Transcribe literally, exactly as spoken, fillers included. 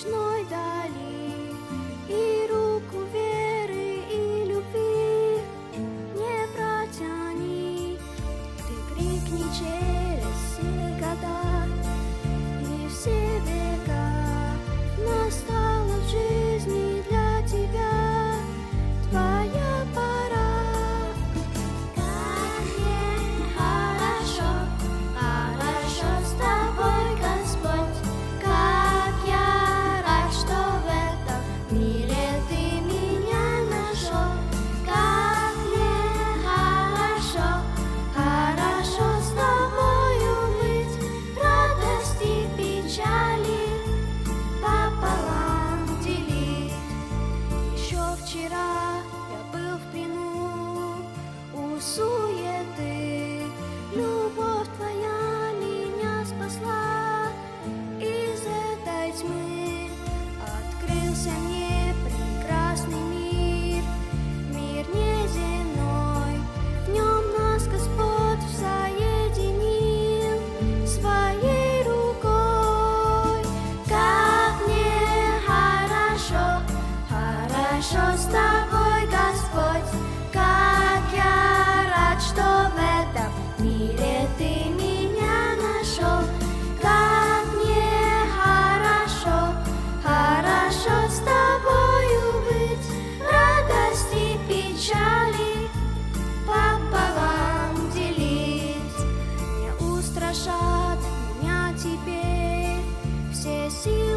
ночной дали, и руку веры и любви не протяни. Ты крикни через все года и все века, настала в жизни для тебя твоя пора. Как мне хорошо, хорошо с тобой, Господь, как я рад, что в этом мире ты меня нашел. Как мне хорошо, хорошо с тобою быть, радость и печали пополам делить. Еще вчера я был в плену у суеты, любовь твоя меня спасла из этой тьмы. Открылся мне прекрасный мир, мир неземной, в нем нас Господь соединил своей рукой. Как мне хорошо, хорошо с тобой, Господь, как я рад, что в этом мире ты меня нашел. Как мне хорошо, хорошо с тобою быть, радость и печали пополам делить. Не устрашат меня теперь все силы